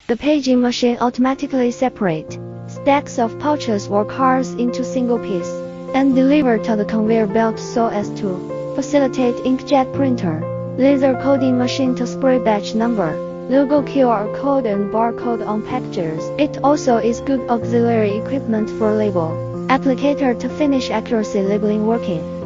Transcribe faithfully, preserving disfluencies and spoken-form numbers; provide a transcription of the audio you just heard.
The paging machine automatically separates stacks of pouches or cards into single piece and deliver to the conveyor belt so as to facilitate inkjet printer, laser coding machine to spray batch number, logo Q R code and barcode on packages. It also is good auxiliary equipment for label applicator to finish accuracy labeling working.